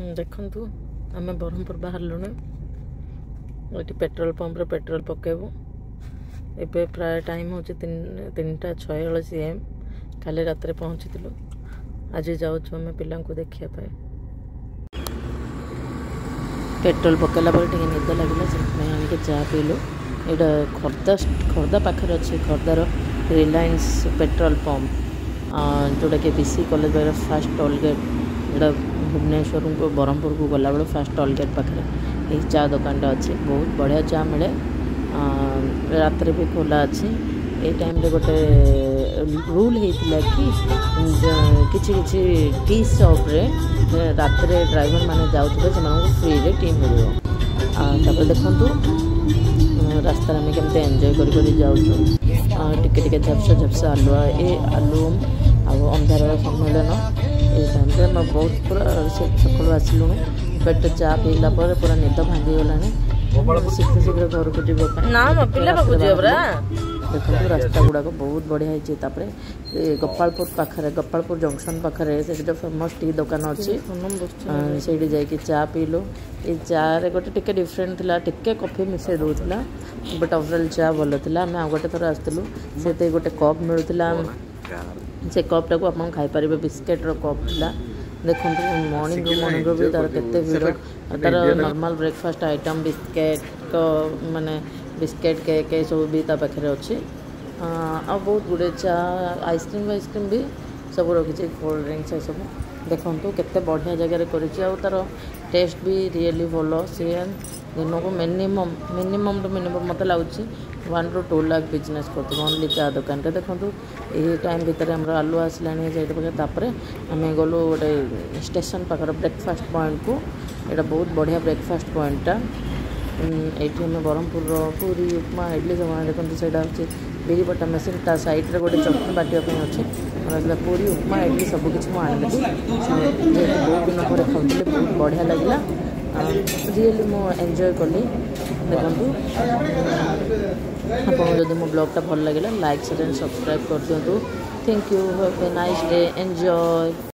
देखु आम ब्रह्मपुर बाहर ये पेट्रोल पंप रे पेट्रोल पकेबू एबे प्राय टाइम हो 3:46 AM काले रात रे पहुँची आज जाऊँ आम पिला देखा पेट्रोल पकेला निद लगे से चा पीलु यहाँ खर्दा पाखे अच्छे खर्दार रिलायंस पेट्रोल पंप जोटा कि BC कॉलेज बाहर फास्ट टोल गेट यहाँ भुवनेश्वर को ब्रह्मपुर को गला बेलू फास्ट टोल गेट पाखे यही चा दुकान अच्छी बहुत बढ़िया चा मिले रात भी खोला अच्छी ये टाइम रे गोटे रूल होता कि किसी टी शॉप रे रात ड्राइवर माने जाऊे से फ्री रे टी मिल देखु रास्ता आम केमते एंजॉय कर जाऊँ टिके झपसा आलुआ ये आलू अंधार सम्मेलन ये टाइम मैं बहुत पूरा सकाल आसलु पेट चा पीला पूरा निद भांगीगला शीघ्र शीघ्र घर को देखो रास्ता गुड़ाक बहुत बढ़िया है गोपालपुर पाखे गोपालपुर जंक्शन पाखे से जो फेमस टी दुकान अच्छी से जाकि चा पीलु ये चा रे गोटे टिके डिफरेंट थिला टिके कॉफी मिसई दूसरा बट ओवरऑल चा भल था आम गोटे थर आसलु से गोटे कप मिलूला से कपटा को आप खाईपर बिस्केट कप था देखो मॉर्निंग भी तार केते भीड़ तार नॉर्मल ब्रेकफास्ट आइटम बिस्केट माने बिस्केट केक सब भी पाखे अच्छे आ बहुत गुड़े चा आइसक्रीम भी सब रखी कोल्ड ड्रिंक्स सब देखो केते बढ़िया जगह कर टेस्ट भी रियली भल सी दिन को मिनिमम टू मिनिमम मत लगुच 1 to 2 लाख बिजनेस कर ओनली चा दुकान रे देखो यही टाइम भितर आम आलू आसला पाखे आम गलु गोटे स्टेशन पाखर ब्रेकफास्ट पॉइंट को यहाँ बहुत बढ़िया ब्रेकफास्ट पॉइंटा ये ब्रह्मपुर पूरी उपमा इडली सब देखते से बिरी बटा मेसीन ता साइड रे गोटे चटनी बाटिया अच्छे पूरी उपमा इडली सबकि आनी बहुत दिन पर खाऊली बहुत बढ़िया लगे रियली मो एंजॉय कली देखु आपको जब मो ब्लॉगटा भल लगे लाइक शेयर एंड सब्सक्राइब कर दिंतु thank you have a nice day enjoy.